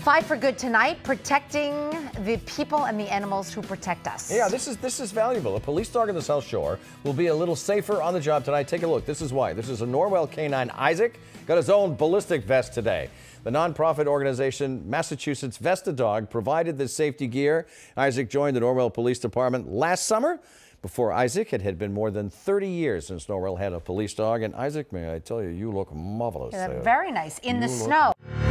Five for Good tonight, protecting the people and the animals who protect us. Yeah, this is valuable. A police dog in the South Shore will be a little safer on the job tonight. Take a look. This is why. This is a Norwell canine. Isaac got his own ballistic vest today. The nonprofit organization Massachusetts Vest-A-Dog provided this safety gear. Isaac joined the Norwell Police Department last summer. Before Isaac, it had been more than 30 years since Norwell had a police dog. And Isaac, may I tell you, you look marvelous. Very nice in the snow.